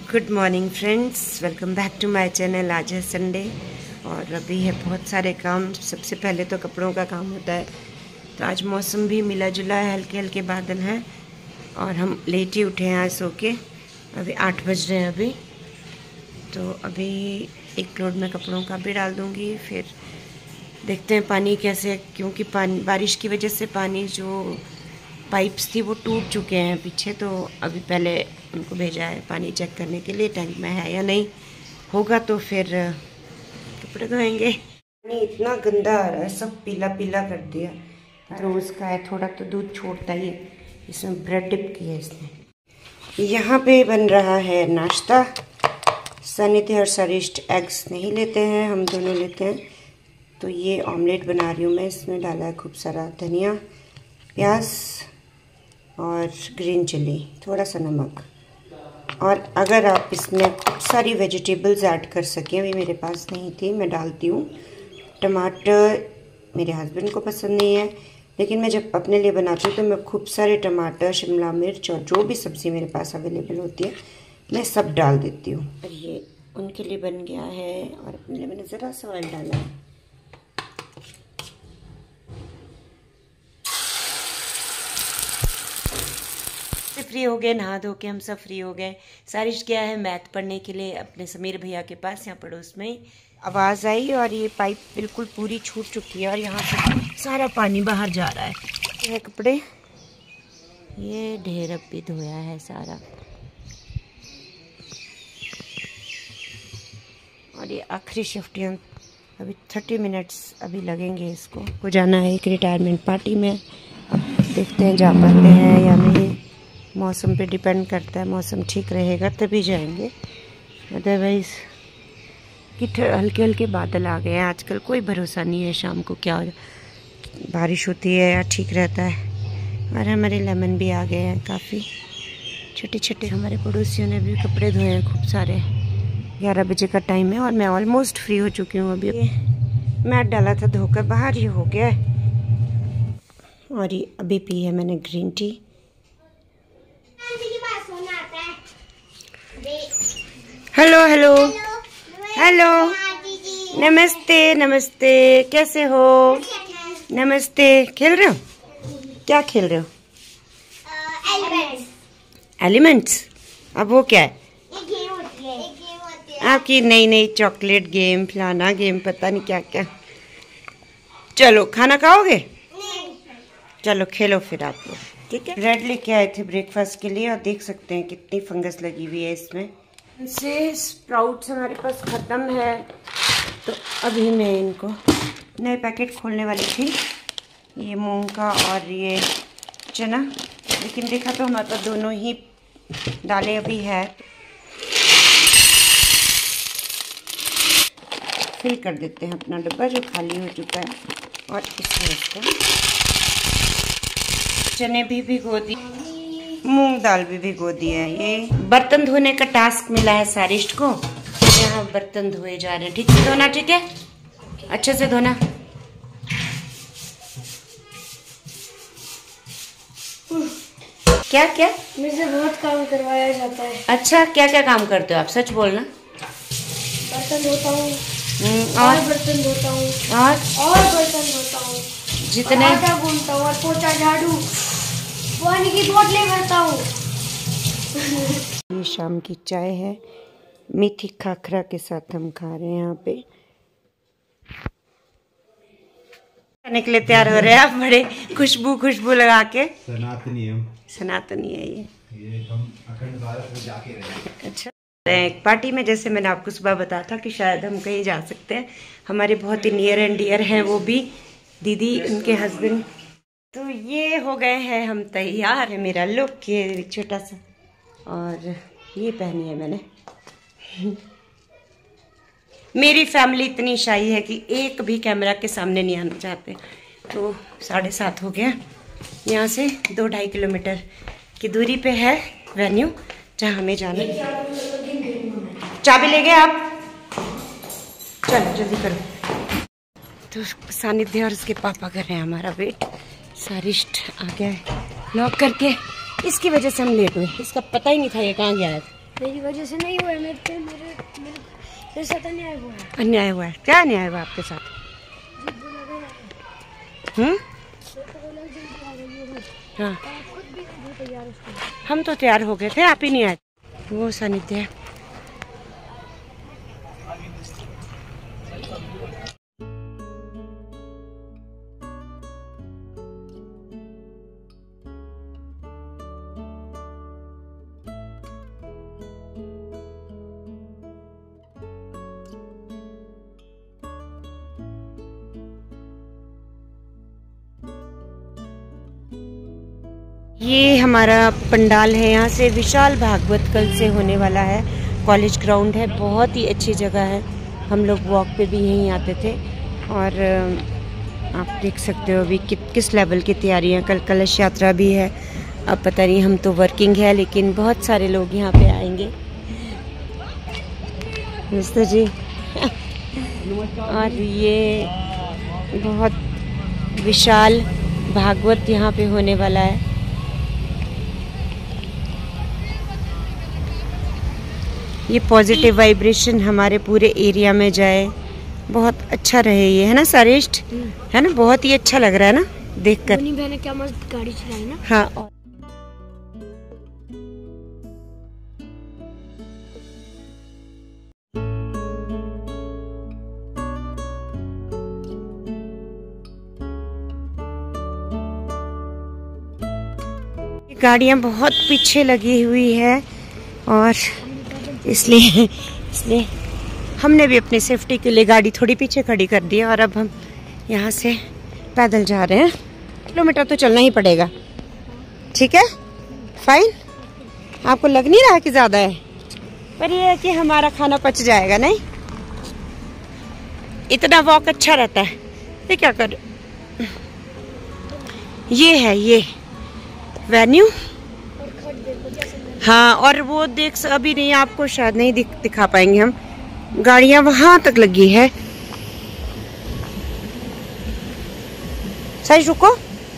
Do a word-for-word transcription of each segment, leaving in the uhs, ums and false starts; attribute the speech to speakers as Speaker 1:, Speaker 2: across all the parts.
Speaker 1: Good morning friends, welcome back to my channel. आज है Sunday और अभी है बहुत सारे काम। सबसे पहले तो कपड़ों का काम होता है। तो आज मौसम भी मिला जुला है, हल्के हल्के बादल हैं और हम लेट ही उठे हैं आज सो के। अभी आठ बज रहे हैं अभी। तो अभी एक लोड में कपड़ों का भी डाल दूँगी, फिर देखते हैं पानी कैसे, क्योंकि पानी बारिश की वजह से पानी जो पाइप्स थी वो टूट चुके हैं पीछे। तो अभी पहले उनको भेजा है पानी चेक करने के लिए टैंक में है या नहीं, होगा तो फिर कपड़े धोएंगे। पानी इतना गंदा आ रहा है, सब पीला पीला कर दिया। रोज़ का है, थोड़ा तो दूध छोड़ता ही है। इसमें ब्रेड डिप की है इसने। यहाँ पे बन रहा है नाश्ता। सानिध्य और सरिष्ट एग्स नहीं लेते हैं, हम दोनों लेते हैं। तो ये ऑमलेट बना रही हूँ मैं। इसमें डाला है खूब सारा धनिया, प्याज और ग्रीन चिली, थोड़ा सा नमक। और अगर आप इसमें खूब सारी वेजिटेबल्स ऐड कर सकें, अभी मेरे पास नहीं थी, मैं डालती हूँ। टमाटर मेरे हस्बैंड को पसंद नहीं है, लेकिन मैं जब अपने लिए बनाती हूँ तो मैं खूब सारे टमाटर, शिमला मिर्च और जो भी सब्ज़ी मेरे पास अवेलेबल होती है मैं सब डाल देती हूँ। और ये उनके लिए बन गया है और अपने लिए मैंने ज़रा सा ऑयल डाला है। फ्री हो गए, नहा धो के हम सब फ्री हो गए। सारिश गया है मैथ पढ़ने के लिए अपने समीर भैया के पास, यहाँ पड़ोस में। आवाज़ आई और ये पाइप बिल्कुल पूरी छूट चुकी है और यहाँ से सारा पानी बाहर जा रहा है। ये कपड़े, ये ढेर अब भी धोया है सारा। और ये आखिरी शिफ्ट, अभी थर्टी मिनट्स अभी लगेंगे इसको। को जाना है एक रिटायरमेंट पार्टी में। अब देखते हैं जा पाते हैं या नहीं, मौसम पे डिपेंड करता है। मौसम ठीक रहेगा तभी जाएंगे, अदरवाइज कि हल्के हल्के बादल आ गए हैं। आजकल कोई भरोसा नहीं है शाम को क्या हो, बारिश होती है या ठीक रहता है। और हमारे लेमन भी आ गए हैं काफ़ी छोटे छोटे। हमारे पड़ोसियों ने भी कपड़े धोए हैं खूब सारे। ग्यारह बजे का टाइम है और मैं ऑलमोस्ट फ्री हो चुकी हूँ। अभी मैट डाला था धोकर, बाहर ही हो गया है। और ये अभी पी है मैंने green tea. Hello hello hello, नमस्ते नमस्ते, कैसे हो? नमस्ते। खेल रहे हो? क्या खेल रहे हो? एलिमेंट्स। अब वो क्या है? आपकी नई नई चॉकलेट गेम, फलाना गेम, पता नहीं क्या क्या। चलो खाना खाओगे? चलो खेलो फिर आप लोग, ठीक है। ब्रेड लेके आए थे ब्रेकफास्ट के लिए और देख सकते हैं कितनी फंगस लगी हुई है इसमें। से स्प्राउट्स हमारे पास ख़त्म है, तो अभी मैं इनको नए पैकेट खोलने वाली थी, ये मूंग का और ये चना। लेकिन देखा तो हमारे पास दोनों ही दालें अभी है। फिल कर देते हैं अपना डब्बा जो खाली हो चुका है। और इसमें इसको चने भी भिगो दिए, मूंग दाल भी भिगो दी है। ये बर्तन धोने का टास्क मिला है सारिष्ट को, यहाँ बर्तन धोए जा रहे हैं। ठीक से धोना, ठीक है, अच्छे से धोना। क्या क्या
Speaker 2: मुझसे बहुत काम करवाया जाता है।
Speaker 1: अच्छा, क्या क्या काम करते हो आप, सच बोलना।
Speaker 2: बर्तन धोता हूँ
Speaker 1: और,
Speaker 2: और बर्तन धोता हूँ
Speaker 1: और
Speaker 2: और बर्तन धोता हूँ,
Speaker 1: जितने
Speaker 2: आटा गूंथता हूँ और पोछा झाड़ू, पानी की बोतलें भरता हूँ।
Speaker 1: ये शाम की चाय है, मीठी खाखरा के साथ हम खा रहे हैं यहाँ पे। खाने के लिए तैयार हो रहे हैं आप, बड़े खुशबू खुशबू लगा के।
Speaker 3: सनातनी हम
Speaker 1: सनातनी है ये
Speaker 3: ये हम अखंड भारत में जाके रहे।
Speaker 1: अच्छा, एक पार्टी में जैसे मैंने आपको सुबह बताया था कि शायद हम कहीं जा सकते हैं। हमारे बहुत ही नियर एंड डियर हैं वो भी, दीदी, उनके हस्बैंड। तो ये हो गए हैं हम तैयार है। मेरा लुक ये छोटा सा, और ये पहनी है मैंने। मेरी फैमिली इतनी शाई है कि एक भी कैमरा के सामने नहीं आना चाहते। तो साढ़े सात हो गया, यहाँ से दो ढाई किलोमीटर की दूरी पे है वेन्यू जहाँ हमें जाना है। चाबी ले गए आप? चलो जल्दी करो। तो सानिध्य और उसके पापा कर रहे हैं हमारा वेट। सारिष्ट आ गया है लॉक करके, इसकी वजह से हम लेट हुए। इसका पता ही नहीं था ये कहाँ गया है।
Speaker 2: मेरी वजह से नहीं हुआ है, मेरे पे मेरे मेरे साथ अन्याय हुआ है।
Speaker 1: अन्याय हुआ है? क्या अन्याय हुआ आपके साथ? हम्म हाँ, हम तो तैयार हो गए थे, आप ही नहीं आए। वो सानिध्य है। ये हमारा पंडाल है, यहाँ से विशाल भागवत कल से होने वाला है। कॉलेज ग्राउंड है, बहुत ही अच्छी जगह है। हम लोग वॉक पे भी यहीं आते थे। और आप देख सकते हो अभी कि, किस लेवल की तैयारियां। कल कलश यात्रा भी है। अब पता नहीं, हम तो वर्किंग है, लेकिन बहुत सारे लोग यहाँ पे आएंगे। मिस्टर जी और ये बहुत विशाल भागवत यहाँ पे होने वाला है। ये पॉजिटिव वाइब्रेशन हमारे पूरे एरिया में जाए, बहुत अच्छा रहे ये, है ना सारिष्ट? है ना, बहुत ही अच्छा लग रहा है ना देखकर।
Speaker 2: मैंने क्या मस्त गाड़ी चलाई ना।
Speaker 1: हाँ, और गाड़ियाँ बहुत पीछे लगी हुई है, और इसलिए इसलिए हमने भी अपनी सेफ्टी के लिए गाड़ी थोड़ी पीछे खड़ी कर दी है। और अब हम यहाँ से पैदल जा रहे हैं। किलोमीटर तो चलना ही पड़ेगा, ठीक है? फाइन। आपको लग नहीं रहा कि ज़्यादा है? पर ये है कि हमारा खाना पच जाएगा। नहीं, इतना वॉक अच्छा रहता है। ये क्या कर, ये है ये वेन्यू। हाँ, और वो देख, अभी नहीं, आपको शायद नहीं दिख, दिखा पाएंगे हम। गाड़ियां वहां तक लगी है। सही, रुको।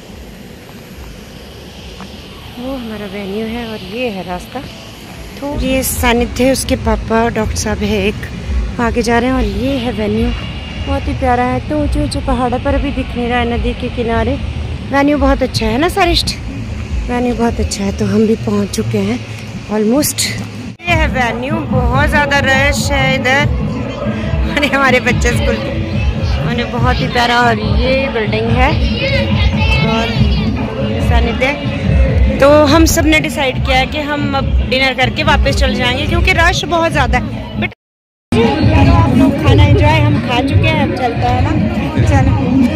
Speaker 1: वो हमारा वेन्यू है और ये है रास्ता। तो ये सानिध्य है, उसके पापा डॉक्टर साहब है एक, आगे जा रहे हैं। और ये है वेन्यू, बहुत ही प्यारा है। तो ऊंचे ऊंचे पहाड़ों पर भी दिख नहीं रहा है, नदी के किनारे। वेन्यू बहुत अच्छा है ना सारिष्ट? वेन्यू बहुत अच्छा है। तो हम भी पहुंच चुके हैं ऑलमोस्ट। ये है वेन्यू, बहुत ज़्यादा रश है इधर। अरे हमारे बच्चे स्कूल के, उन्हें बहुत ही प्यारा। और ये बिल्डिंग है और सानिध्य। तो हम सब ने डिसाइड किया है कि हम अब डिनर करके वापस चले जाएंगे, क्योंकि रश बहुत ज़्यादा है। बट आप लोग खाना एंजॉय, हम खा चुके हैं, अब चलता है ना। चलो।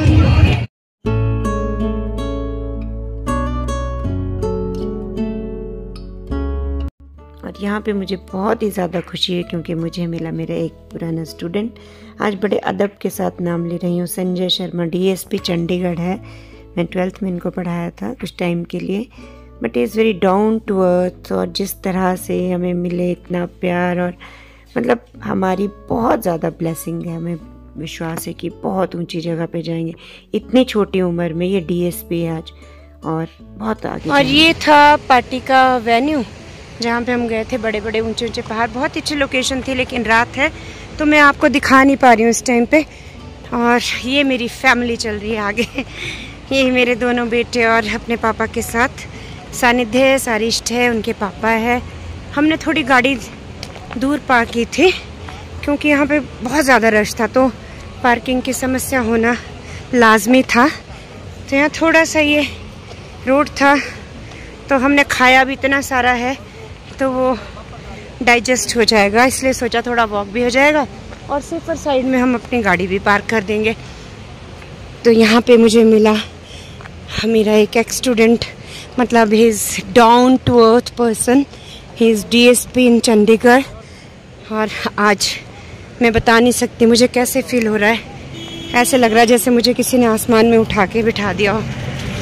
Speaker 1: और यहाँ पे मुझे बहुत ही ज़्यादा खुशी है, क्योंकि मुझे मिला मेरा एक पुराना स्टूडेंट। आज बड़े अदब के साथ नाम ले रही हूँ। संजय शर्मा, डीएसपी चंडीगढ़ है। मैं ट्वेल्थ में इनको पढ़ाया था कुछ टाइम के लिए। But is very down to earth. और जिस तरह से हमें मिले इतना प्यार, और मतलब हमारी बहुत ज़्यादा ब्लेसिंग है। हमें विश्वास है कि बहुत ऊंची जगह पे जाएंगे। इतनी छोटी उम्र में ये डीएसपी है आज, और बहुत आगे। और ये था पार्टी का वेन्यू जहाँ पे हम गए थे। बड़े बड़े ऊंचे ऊंचे पहाड़, बहुत अच्छी लोकेशन थी, लेकिन रात है तो मैं आपको दिखा नहीं पा रही हूँ इस टाइम पे। और ये मेरी फैमिली चल रही है आगे। ये मेरे दोनों बेटे और अपने पापा के साथ सानिध्य है, सारिष्ट है, उनके पापा है। हमने थोड़ी गाड़ी दूर पार्क की थी, क्योंकि यहाँ पे बहुत ज़्यादा रश था, तो पार्किंग की समस्या होना लाजमी था। तो यहाँ थोड़ा सा ये रोड था, तो हमने खाया भी इतना सारा है तो वो डाइजेस्ट हो जाएगा, इसलिए सोचा थोड़ा वॉक भी हो जाएगा और सिर्फ साइड में हम अपनी गाड़ी भी पार्क कर देंगे। तो यहाँ पे मुझे मिला मेरा एक एक्स स्टूडेंट, मतलब he is down to earth person, he is DSP in Chandigarh. और आज मैं बता नहीं सकती मुझे कैसे फील हो रहा है। ऐसे लग रहा है जैसे मुझे किसी ने आसमान में उठा के बिठा दिया हो।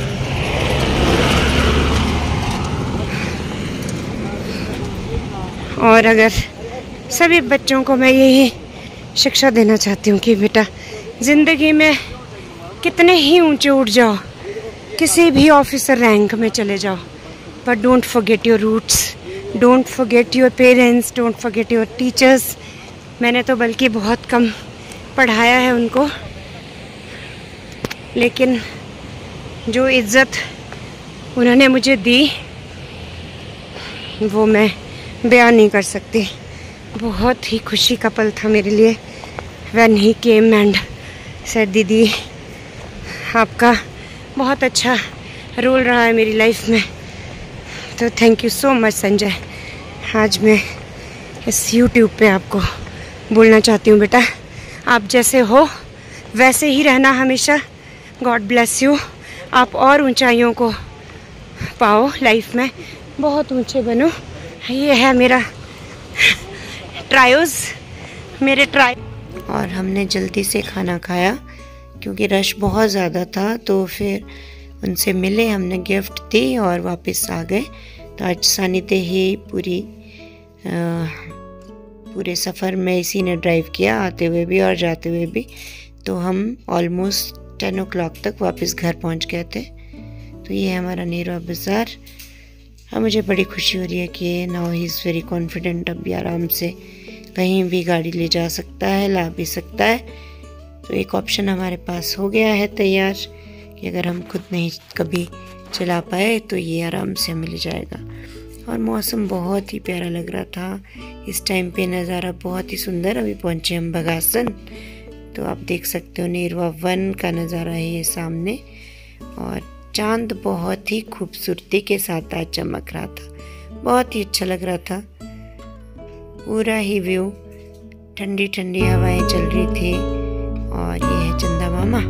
Speaker 1: और अगर सभी बच्चों को मैं यही शिक्षा देना चाहती हूँ कि बेटा, ज़िंदगी में कितने ही ऊंचे उठ जाओ, किसी भी ऑफिसर रैंक में चले जाओ, but don't forget your roots, don't forget your parents, don't forget your teachers. मैंने तो बल्कि बहुत कम पढ़ाया है उनको, लेकिन जो इज़्ज़त उन्होंने मुझे दी वो मैं बयान नहीं कर सकती। बहुत ही खुशी का पल था मेरे लिए when he came and said दीदी आपका बहुत अच्छा रोल रहा है मेरी लाइफ में, तो thank you so much Sanjay. आज मैं इस यूट्यूब पे आपको बोलना चाहती हूँ, बेटा आप जैसे हो वैसे ही रहना हमेशा। God bless you. आप और ऊंचाइयों को पाओ लाइफ में, बहुत ऊंचे बनो। ये है मेरा ट्रायोस, मेरे ट्राई। और हमने जल्दी से खाना खाया क्योंकि रश बहुत ज़्यादा था, तो फिर उनसे मिले, हमने गिफ्ट दी और वापस आ गए। तो आज सानिध्य ही पूरी आ, पूरे सफ़र में इसी ने ड्राइव किया, आते हुए भी और जाते हुए भी। तो हम ऑलमोस्ट टेन ओ क्लॉक तक वापस घर पहुंच गए थे। तो ये है हमारा नेरवा बाज़ार। अब मुझे बड़ी खुशी हो रही है कि now he is very confident, अब भी आराम से कहीं भी गाड़ी ले जा सकता है, ला भी सकता है। तो एक ऑप्शन हमारे पास हो गया है तैयार कि अगर हम खुद नहीं कभी चला पाए तो ये आराम से मिल जाएगा। और मौसम बहुत ही प्यारा लग रहा था इस टाइम पे, नज़ारा बहुत ही सुंदर। अभी पहुँचे हम बगासन, तो आप देख सकते हो नेरवा वन का नज़ारा है ये सामने। और चांद बहुत ही खूबसूरती के साथ आज चमक रहा था, बहुत ही अच्छा लग रहा था। पूरा ही व्यू, ठंडी ठंडी हवाएं चल रही थी। और ये है चंदा मामा।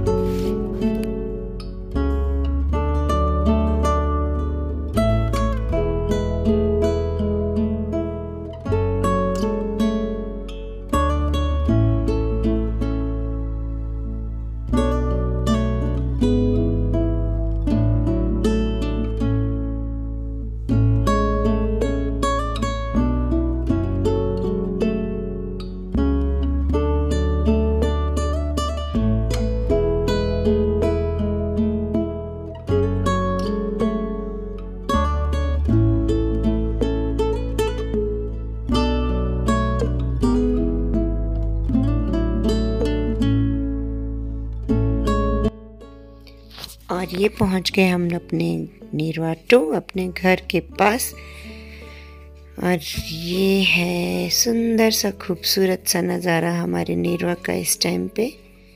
Speaker 1: और ये पहुंच गए हम अपने नेरवा टू, अपने घर के पास। और ये है सुंदर सा खूबसूरत सा नज़ारा हमारे नेरवा का इस टाइम पे।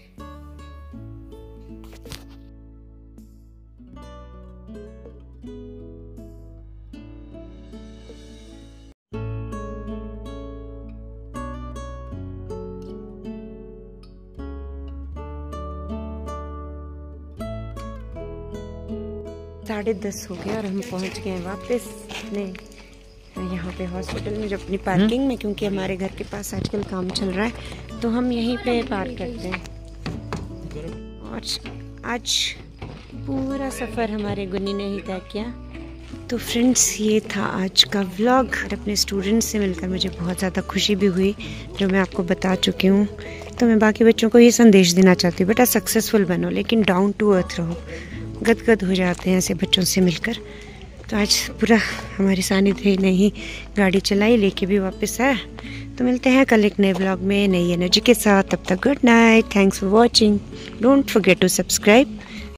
Speaker 1: साढ़े दस हो गया और हम पहुंच गए वापस अपने यहाँ पे हॉस्पिटल में, जो अपनी पार्किंग में, क्योंकि हमारे घर के पास आजकल काम चल रहा है तो हम यहीं पे पार्क करते हैं। और आज पूरा सफ़र हमारे गुन्नी ने ही तय किया। तो फ्रेंड्स ये था आज का व्लॉग। अपने स्टूडेंट्स से मिलकर मुझे बहुत ज़्यादा खुशी भी हुई, जो मैं आपको बता चुकी हूँ। तो मैं बाकी बच्चों को ये संदेश देना चाहती हूँ, बेटा सक्सेसफुल बनो लेकिन डाउन टू अर्थ रहो। गदगद हो जाते हैं ऐसे बच्चों से मिलकर। तो आज पूरा हमारे सानिध्य ने ही गाड़ी चलाई, लेके भी वापस आया। तो मिलते हैं कल एक नए व्लॉग में नई एनर्जी के साथ। तब तक good night, thanks for watching, don't forget to subscribe.